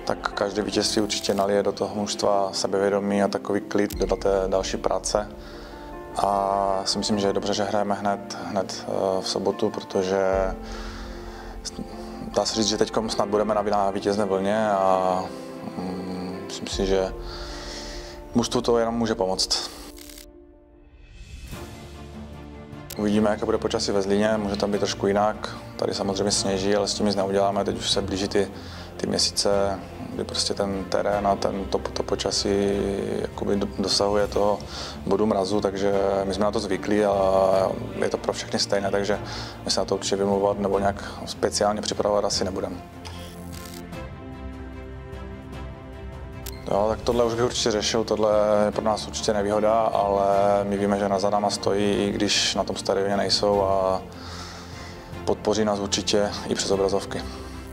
Tak každé vítězství určitě nalije do toho mužstva sebevědomí a takový klid do té další práce. A si myslím, že je dobře, že hrajeme hned v sobotu, protože dá se říct, že teď snad budeme na vítězné vlně a myslím si, že mužstvu to jenom může pomoct. Uvidíme, jaké bude počasí ve Zlíně, může tam být trošku jinak. Tady samozřejmě sněží, ale s tím nic neuděláme. Teď už se blíží ty měsíce, kdy prostě ten terén a to počasí jakoby dosahuje toho bodu mrazu, takže my jsme na to zvyklí a je to pro všechny stejné, takže my se na to určitě vymlouvat nebo nějak speciálně připravovat asi nebudeme. Jo, tak tohle už bych určitě řešil, tohle je pro nás určitě nevýhoda, ale my víme, že za náma stojí, i když na tom stadioně nejsou a podpoří nás určitě i přes obrazovky.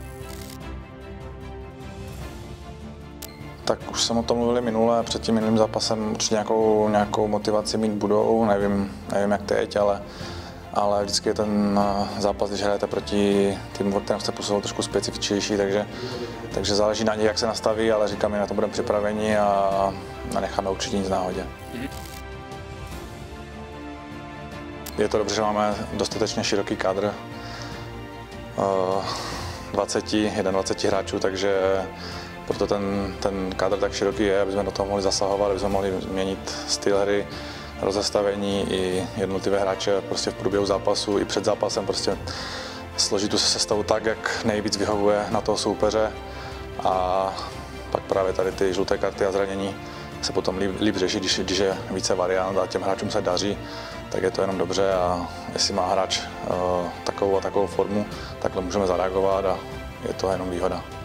Tak už jsem o tom mluvili minule, před tím minulým zápasem určitě nějakou motivaci mít budou, nevím jak teď, ale vždycky je ten zápas, když hrajete proti týmu, o kterém jste působil, trošku specifičnější, takže záleží na něj, jak se nastaví, ale říkám, my na to budeme připraveni a necháme určitě nic náhodě. Je to dobře, že máme dostatečně široký kádr, 21 hráčů, takže proto ten kádr tak široký je, aby jsme do toho mohli zasahovat, aby jsme mohli změnit styl hry, rozestavení i jednotlivé hráče prostě v průběhu zápasu i před zápasem prostě složit tu sestavu tak, jak nejvíc vyhovuje na toho soupeře a pak právě tady ty žluté karty a zranění se potom líp řeší, když je více variant a těm hráčům se daří, tak je to jenom dobře a jestli má hráč takovou a takovou formu, takhle můžeme zareagovat a je to jenom výhoda.